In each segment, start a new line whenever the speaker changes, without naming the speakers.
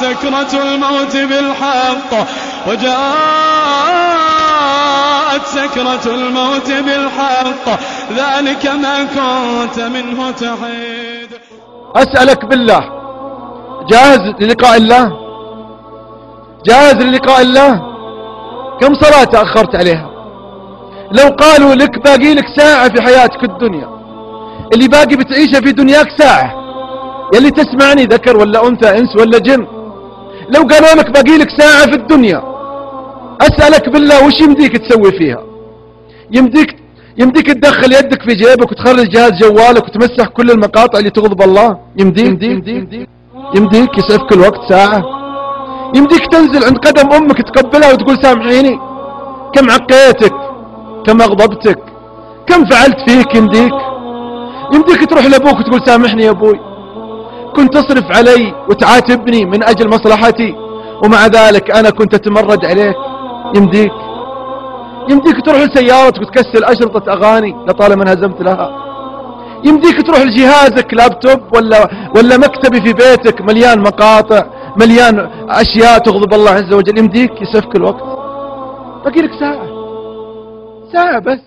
سكرة الموت بالحق وجاءت سكرة الموت بالحق ذلك ما كنت منه تحيد.
أسألك بالله، جاهز للقاء الله؟ جاهز للقاء الله؟ كم صلاة تأخرت عليها؟ لو قالوا لك باقي لك ساعة في حياتك الدنيا، اللي باقي بتعيشه في دنياك ساعة، يلي تسمعني ذكر ولا أنثى، إنس ولا جن، لو قالوا لك باقي لك ساعة في الدنيا، أسألك بالله وش يمديك تسوي فيها؟ يمديك تدخل يدك في جيبك وتخرج جهاز جوالك وتمسح كل المقاطع اللي تغضب الله؟ يمديك يسعفك الوقت ساعة؟ يمديك تنزل عند قدم أمك تقبلها وتقول سامحيني؟ كم عقيتك، كم أغضبتك، كم فعلت فيك؟ يمديك تروح لأبوك وتقول سامحني يا أبوي، كنت تصرف علي وتعاتبني من أجل مصلحتي ومع ذلك أنا كنت أتمرد عليك؟ يمديك تروح لسيارتك وتكسر أشرطة أغاني لطالما انهزمت لها؟ يمديك تروح لجهازك لابتوب ولا مكتبي في بيتك مليان مقاطع مليان أشياء تغضب الله عز وجل؟ يمديك يسفك الوقت؟ باقي لك ساعة بس.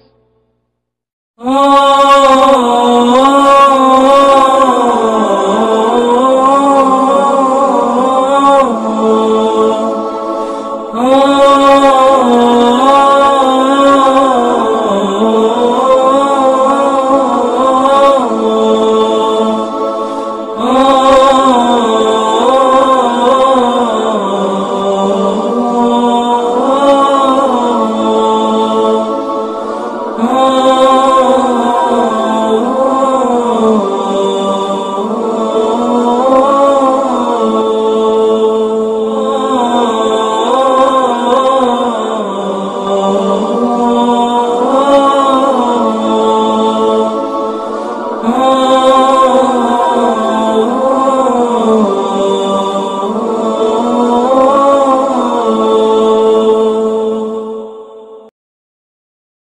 Oh